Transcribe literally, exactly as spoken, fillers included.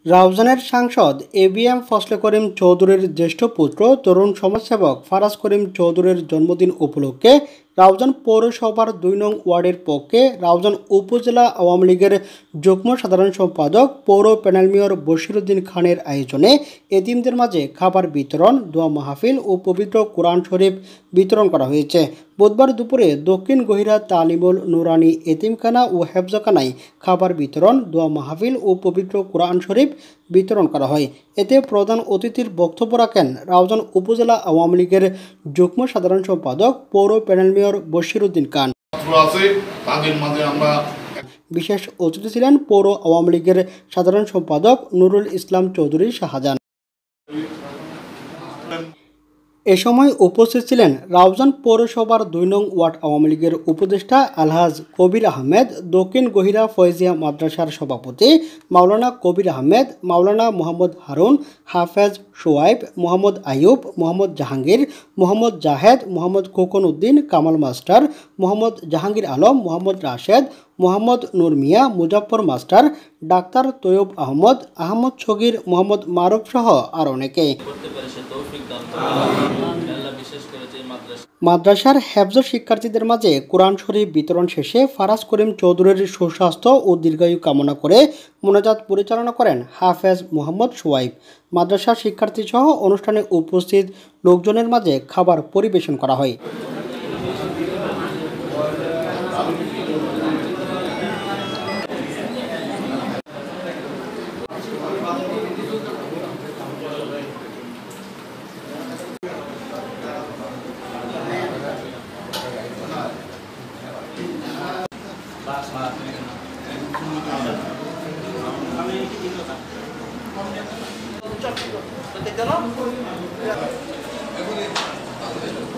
রাউজানের সাংসদ A B M Fazle Karim চৌধুরীর জ্যেষ্ঠ পুত্র তরুণ সমাজসেবক ফারাজ করিম চৌধুরীর জন্মদিন উপলক্ষে রাউজান পৌরসভার দুই নং ওয়ার্ডের পক্ষে রাউজান উপজেলা আওয়ামী লীগের যুগ্ম সাধারণ সম্পাদক পৌর প্যানেল মেয়র বশিরউদ্দিন খানের আয়োজনে এতিমদের মাঝে খাবার বিতরণ, দোয়া মাহফিল ও পবিত্র কোরআন শরীফ বিতরণ করা হয়েছে। বুধবার দুপুরে দক্ষিণ গহিরা তালিমুল নুরানি এতিমখানা ও হেফজখানায় খাবার বিতরণ, দোয়া মাহফিল ও পবিত্র কোরআন শরীফ বিতরণ করা হয়। এতে প্রধান অতিথির বক্তব্য রাখেন রাউজান উপজেলা আওয়ামী লীগের যুগ্ম সাধারণ সম্পাদক পৌর প্যানেল মেয়র বশিরউদ্দিন খান। বিশেষ অতিথি ছিলেন পৌর আওয়ামী লীগের সাধারণ সম্পাদক নুরুল ইসলাম চৌধুরী শাহজাহান। এ সময় উপস্থিত ছিলেন রাউজান পৌরসভার দুই নং ওয়ার্ড আওয়ামী লীগের উপদেষ্টা আলহাজ কবির আহমেদ, দক্ষিণ গহিরা ফয়জিয়া মাদ্রাসার সভাপতি মাওলানা কবির আহমেদ, মাওলানা মোহাম্মদ হারুন, হাফেজ সোয়াইব, মোহাম্মদ আইয়ুব, মোহাম্মদ জাহাঙ্গীর, মোহাম্মদ জাহেদ, মোহাম্মদ খোকন উদ্দিন, কামাল মাস্টার, মোহাম্মদ জাহাঙ্গীর আলম, মোহাম্মদ রাশেদ, মোহাম্মদ নূর মিয়া, মুজাফর মাস্টার, ডাক্তার তৈয়ব আহমদ, আহমদ সগির, মোহাম্মদ মারুফ সহ আর অনেকে। মাদ্রাসার হেফজ শিক্ষার্থীদের মাঝে কোরআন শরীফ বিতরণ শেষে ফারাজ করিম চৌধুরীর সুস্বাস্থ্য ও দীর্ঘায়ু কামনা করে মোনাজাত পরিচালনা করেন হাফেজ মোহাম্মদ সোয়াইব। মাদ্রাসার শিক্ষার্থী সহ অনুষ্ঠানে উপস্থিত লোকজনের মাঝে খাবার পরিবেশন করা হয়। আমি